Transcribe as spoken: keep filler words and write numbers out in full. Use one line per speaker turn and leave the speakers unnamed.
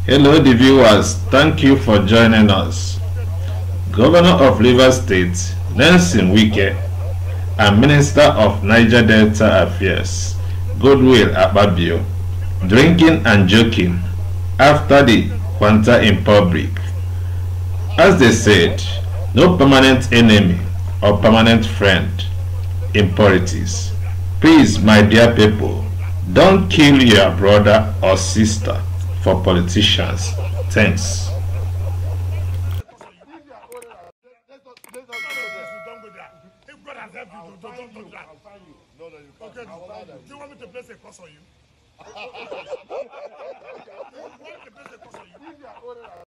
Hello, the viewers. Thank you for joining us. Governor of Rivers State, Nelson Wike, and Minister of Niger Delta Affairs, Goodwill Akpabio, drinking and joking after the Kwanta in public. As they said, no permanent enemy or permanent friend in politics. Please, my dear people, don't kill your brother or sister for politicians. Thanks.
Okay, do you want me to place a cross on you? Do you want me to place a cross on you?